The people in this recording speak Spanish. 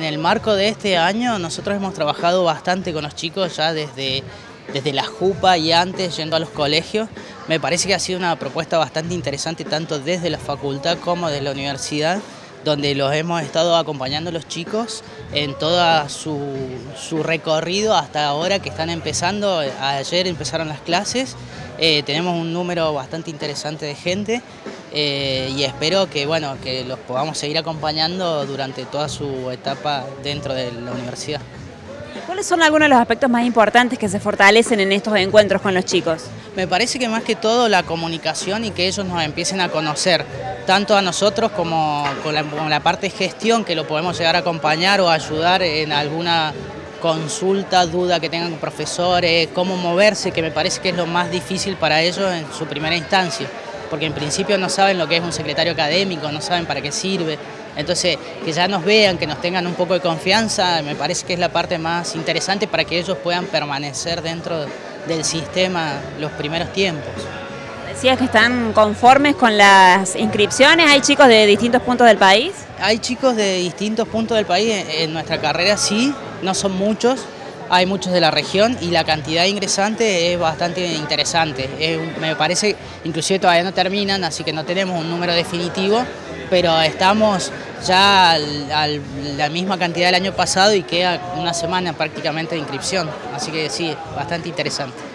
el marco de este año nosotros hemos trabajado bastante con los chicos ya desde la JUPA y antes yendo a los colegios. Me parece que ha sido una propuesta bastante interesante tanto desde la facultad como desde la universidad, donde los hemos estado acompañando a los chicos en todo su recorrido hasta ahora que están empezando. Ayer empezaron las clases, tenemos un número bastante interesante de gente y espero que, bueno, que los podamos seguir acompañando durante toda su etapa dentro de la universidad. ¿Cuáles son algunos de los aspectos más importantes que se fortalecen en estos encuentros con los chicos? Me parece que más que todo la comunicación y que ellos nos empiecen a conocer, tanto a nosotros como con la parte de gestión, que lo podemos llegar a acompañar o ayudar en alguna consulta, duda que tengan con profesores, cómo moverse, que me parece que es lo más difícil para ellos en su primera instancia, porque en principio no saben lo que es un secretario académico, no saben para qué sirve. Entonces, que ya nos vean, que nos tengan un poco de confianza, me parece que es la parte más interesante para que ellos puedan permanecer dentro del sistema los primeros tiempos. Decías que están conformes con las inscripciones, ¿hay chicos de distintos puntos del país? Hay chicos de distintos puntos del país, en nuestra carrera sí, no son muchos, hay muchos de la región y la cantidad de ingresantes es bastante interesante. Me parece, inclusive todavía no terminan, así que no tenemos un número definitivo, pero estamos ya a la misma cantidad del año pasado y queda una semana prácticamente de inscripción, así que sí, bastante interesante.